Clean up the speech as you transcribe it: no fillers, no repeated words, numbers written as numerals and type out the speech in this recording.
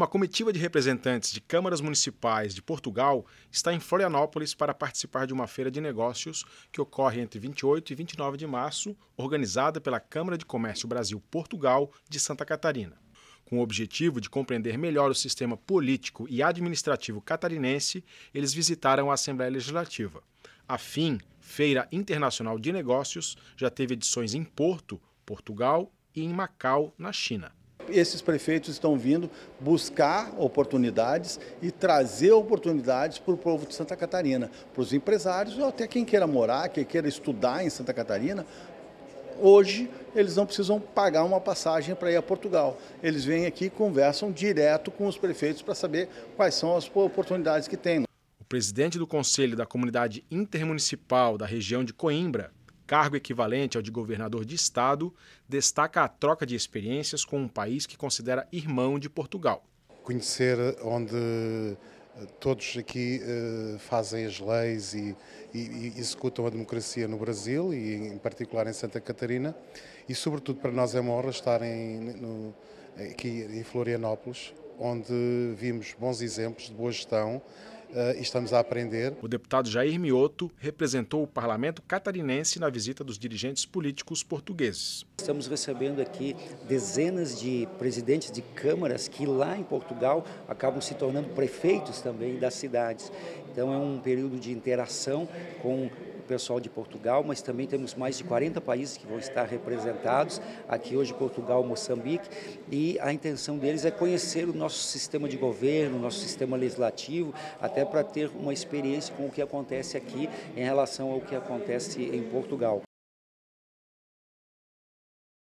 Uma comitiva de representantes de câmaras municipais de Portugal está em Florianópolis para participar de uma feira de negócios que ocorre entre 28 e 29 de março, organizada pela Câmara de Comércio Brasil-Portugal de Santa Catarina. Com o objetivo de compreender melhor o sistema político e administrativo catarinense, eles visitaram a Assembleia Legislativa. A FIN, Feira Internacional de Negócios, já teve edições em Porto, Portugal e em Macau, na China. Esses prefeitos estão vindo buscar oportunidades e trazer oportunidades para o povo de Santa Catarina, para os empresários ou até quem queira morar, quem queira estudar em Santa Catarina. Hoje, eles não precisam pagar uma passagem para ir a Portugal. Eles vêm aqui e conversam direto com os prefeitos para saber quais são as oportunidades que têm. O presidente do Conselho da Comunidade Intermunicipal da região de Coimbra, cargo equivalente ao de governador de estado, destaca a troca de experiências com um país que considera irmão de Portugal. Conhecer onde todos aqui fazem as leis e executam a democracia no Brasil e em particular em Santa Catarina, e sobretudo para nós é uma honra estarem aqui em Florianópolis, onde vimos bons exemplos de boa gestão e estamos a aprender. O deputado Jair Mioto representou o parlamento catarinense na visita dos dirigentes políticos portugueses. Estamos recebendo aqui dezenas de presidentes de câmaras que lá em Portugal acabam se tornando prefeitos também das cidades. Então é um período de interação com o pessoal de Portugal, mas também temos mais de 40 países que vão estar representados, aqui hoje Portugal, Moçambique, e a intenção deles é conhecer o nosso sistema de governo, o nosso sistema legislativo, até para ter uma experiência com o que acontece aqui em relação ao que acontece em Portugal.